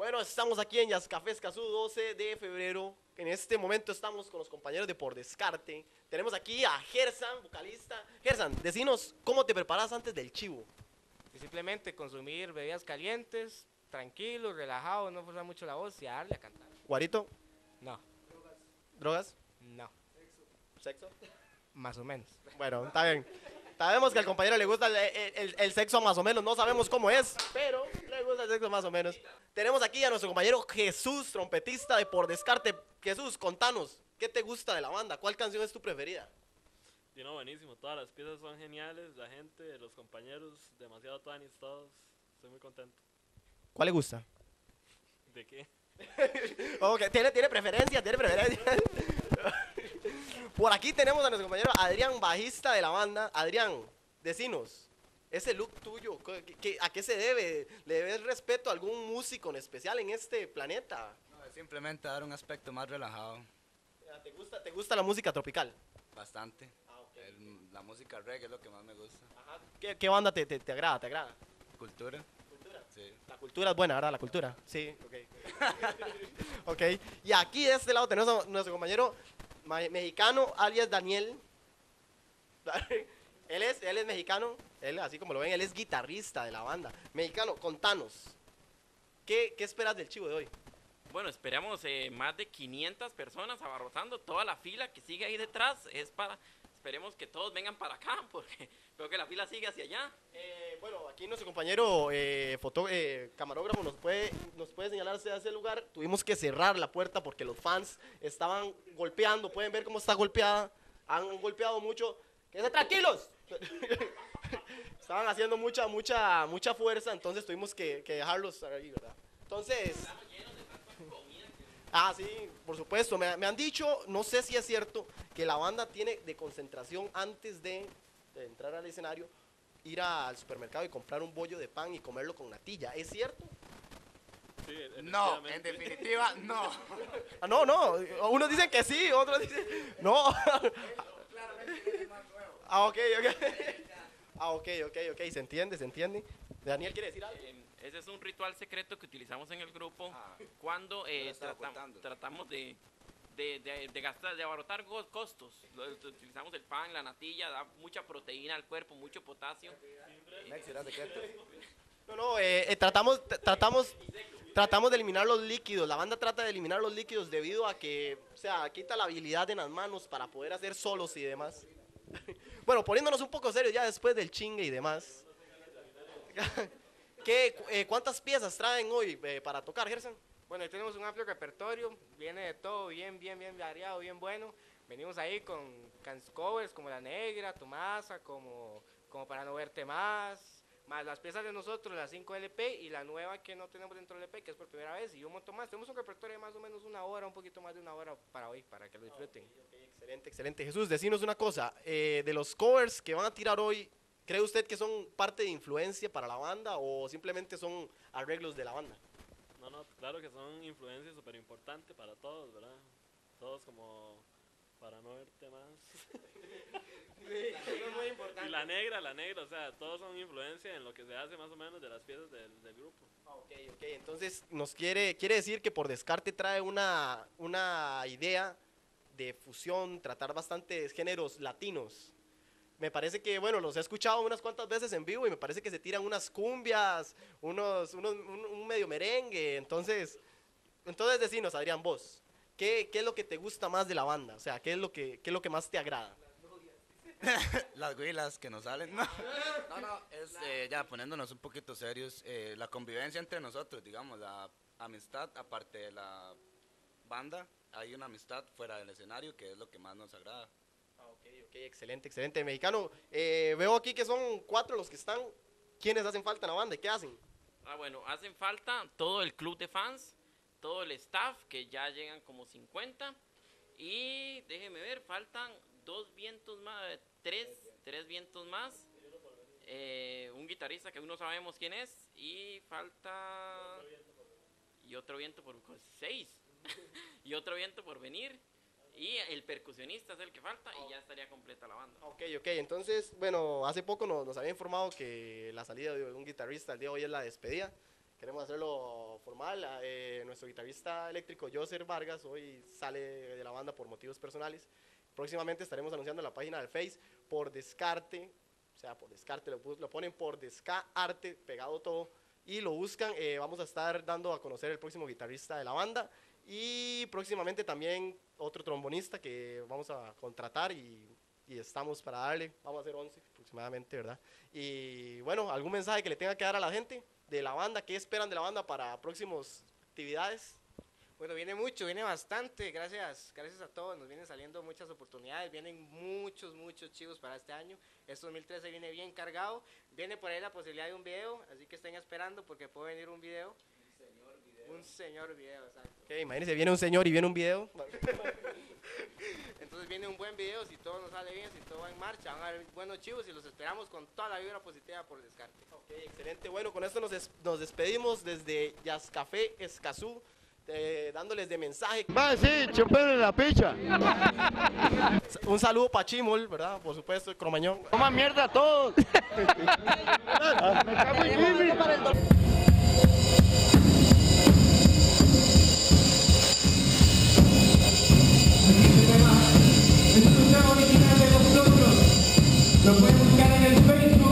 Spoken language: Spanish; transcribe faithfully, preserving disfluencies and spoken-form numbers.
Bueno, estamos aquí en Jazz Café Escazú, doce de febrero. En este momento estamos con los compañeros de Por Descarte. Tenemos aquí a Gersan, vocalista. Gersan, decinos, ¿cómo te preparas antes del chivo? Y simplemente consumir bebidas calientes, tranquilo, relajado, no forzar mucho la voz y a darle a cantar. Guarito, No, drogas, no, sexo. más o menos. Bueno, está bien. Sabemos que al compañero le gusta el, el- el sexo más o menos, no sabemos cómo es, pero le gusta el sexo más o menos. Tenemos aquí a nuestro compañero Jesús, trompetista de Por Descarte. Jesús, contanos, ¿qué te gusta de la banda? ¿Cuál canción es tu preferida? Y no, buenísimo, todas las piezas son geniales, la gente, los compañeros, demasiado tuanis todos, estoy muy contento. ¿Cuál le gusta? ¿De qué? Ok, tiene, tiene preferencia, tiene preferencia. Por aquí tenemos a nuestro compañero Adrián, bajista de la banda. Adrián, decinos, ese look tuyo, ¿qué- qué- ¿a qué se debe? ¿Le debes respeto a algún músico en especial en este planeta? No, es simplemente dar un aspecto más relajado, ¿Te gusta, te gusta la música tropical? bastante. Ah, ok. El- la música reggae es lo que más me gusta. Ajá. ¿Qué, qué banda te, te, te agrada? ¿Te agrada? Cultura, ¿Cultura? sí. La cultura es buena, ¿verdad? La cultura. Sí, ok. Ok, y aquí de este lado tenemos a nuestro compañero ma- mexicano, alias Daniel. Él es, él es mexicano, él, así como lo ven, él es guitarrista de la banda. Mexicano, contanos, ¿qué, qué esperas del chivo de hoy? Bueno, esperamos eh, más de quinientas personas abarrotando toda la fila que sigue ahí detrás. Es para, esperemos que todos vengan para acá porque veo que la fila sigue hacia allá. Eh, bueno, aquí nuestro compañero eh, foto, eh, camarógrafo nos puede, nos puede señalar hacia ese lugar. Tuvimos que cerrar la puerta porque los fans estaban golpeando. Pueden ver cómo está golpeada. Han golpeado mucho. ¡Quédense tranquilos! Estaban haciendo mucha, mucha, mucha fuerza, entonces tuvimos que, que dejarlos ahí, ¿verdad? Entonces... Ah, sí, por supuesto. Me, me han dicho, no sé si es cierto, que la banda tiene de concentración antes de, de entrar al escenario, ir a- al supermercado y comprar un bollo de pan y comerlo con natilla. ¿Es cierto? Sí, No, en efectivamente. definitiva, no. Ah, no, no. Unos dicen que sí, otros dicen no. Ah, ok, ok. Ah, ok, ok, ok. Se entiende, se entiende. Daniel quiere decir algo. Eh, ese es un ritual secreto que utilizamos en el grupo Ah, cuando eh, lo estaba tratam- ocultando. tratamos de, de, de, de gastar, de abarrotar go- costos. Lo- utilizamos el pan, la natilla, da mucha proteína al cuerpo, mucho potasio. Mex, era secreto. No, no, eh, eh, tratamos, t- tratamos, tratamos de eliminar los líquidos. La banda trata de eliminar los líquidos debido a que, o sea, quita la habilidad en las manos para poder hacer solos y demás. Bueno, poniéndonos un poco serios ya después del chingue y demás. ¿Qué, cu- eh, ¿Cuántas piezas traen hoy eh, para tocar, Gerson? Bueno, ahí tenemos un amplio repertorio, viene de todo, bien, bien, bien variado, bien bueno. Venimos ahí con can- covers como La Negra, Tomasa, como, como Para No Verte Más, más las piezas de nosotros, las cinco L P y la nueva que no tenemos dentro del L P, que es por primera vez, y un montón más. Tenemos un repertorio de más o menos una hora, un poquito más de una hora para hoy, para que lo disfruten. Excelente, excelente. Jesús, decinos una cosa. eh, de los covers que van a tirar hoy, ¿cree usted que son parte de influencia para la banda o simplemente son arreglos de la banda? No, no, claro que son influencias súper importantes para todos, ¿verdad? Todos como para no verte más. Eso es muy importante. Y la negra, la negra, o sea, todos son influencia en lo que se hace más o menos de las piezas del, del grupo. Ah, ok, ok. Entonces nos quiere, quiere decir que Por Descarte trae una, una idea de fusión, tratar bastantes géneros latinos. Me parece que, bueno, los he escuchado unas cuantas veces en vivo y me parece que se tiran unas cumbias, unos, unos, un, un medio merengue. Entonces, entonces decinos, Adrián, vos, ¿qué, ¿qué es lo que te gusta más de la banda? O sea, ¿qué es lo que, qué es lo que más te agrada? Las huilas que nos salen. No, no, no, es eh, ya poniéndonos un poquito serios, eh, la convivencia entre nosotros, digamos, la amistad, aparte de la banda, hay una amistad fuera del escenario que es lo que más nos agrada. Ah, ok, ok, excelente, excelente. Mexicano, eh, veo aquí que son cuatro los que están. ¿Quiénes hacen falta en la banda? ¿Qué hacen? Ah, bueno, hacen falta todo el club de fans, todo el staff, que ya llegan como cincuenta. Y déjenme ver, faltan dos vientos más, tres, tres vientos más. eh, un guitarrista que aún no sabemos quién es. Y falta... Y otro viento por... Seis. Y otro viento por venir. Y el percusionista es el que falta y ya estaría completa la banda. Ok, ok, entonces, bueno, hace poco nos, nos había informado que la salida de un guitarrista el día de hoy es la despedida. queremos hacerlo formal. Eh, nuestro guitarrista eléctrico, Joser Vargas, hoy sale de la banda por motivos personales. Próximamente estaremos anunciando en la página del Face por descarte, o sea, por descarte, lo, lo ponen por Descarte, pegado todo, y lo buscan. Eh, vamos a estar dando a conocer el próximo guitarrista de la banda y próximamente también otro trombonista que vamos a contratar y, y estamos para darle, vamos a hacer once aproximadamente, ¿verdad? Y bueno, ¿algún mensaje que le tenga que dar a la gente de la banda? ¿Qué esperan de la banda para próximas actividades? Bueno, viene mucho, viene bastante, gracias, gracias a todos, nos vienen saliendo muchas oportunidades, vienen muchos, muchos chivos para este año. Este dos mil trece viene bien cargado, viene por ahí la posibilidad de un video, así que estén esperando porque puede venir un video. Un señor video. Un señor video, exacto. Okay, imagínense, viene un señor y viene un video. Entonces viene un buen video, si todo nos sale bien, si todo va en marcha, van a haber buenos chivos y los esperamos con toda la vibra positiva por Descarte. Ok, excelente. Bueno, con esto nos, des nos despedimos desde Jazz Café Escazú, eh, dándoles de mensaje. Va, sí, chupenle la picha. Un saludo para Chimol, ¿verdad? Por supuesto, el Cromañón. Toma mierda a todos. Me cago en Jimmy. Es un tema original de nosotros. Lo pueden buscar en el Facebook.